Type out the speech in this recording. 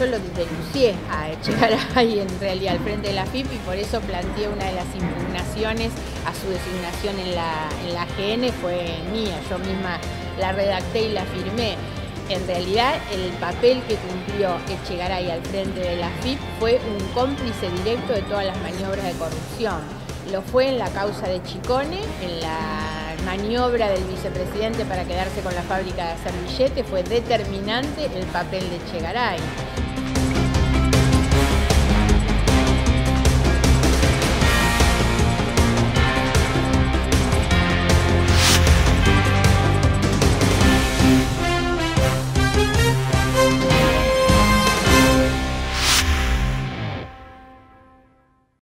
lo denuncié a Echegaray en realidad al frente de la AFIP y por eso planteé una de las impugnaciones a su designación en la AGN, fue mía, yo misma la redacté y la firmé. En realidad el papel que cumplió Echegaray al frente de la AFIP fue un cómplice directo de todas las maniobras de corrupción. Lo fue en la causa de Chicone, en la maniobra del vicepresidente para quedarse con la fábrica de hacer billetes, fue determinante el papel de Echegaray.